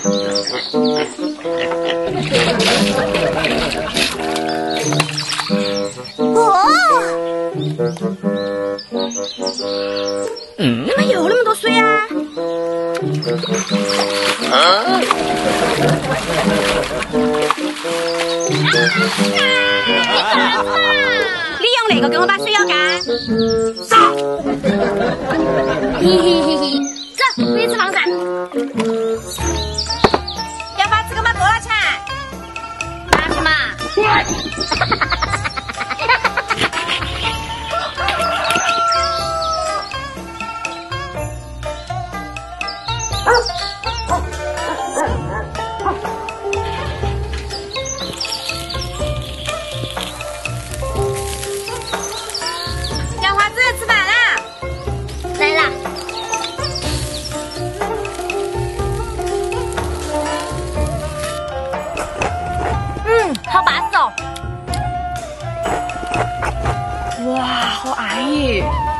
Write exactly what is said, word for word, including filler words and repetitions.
嗯，怎么有那么多水啊？啊利用那个给我把水舀干。走。嘿嘿嘿嘿，走，回去吃防晒。要把这个嘛多少钱？拿去嘛。小花子吃饭啦！来啦！嗯，好巴适哦！哇，好安逸！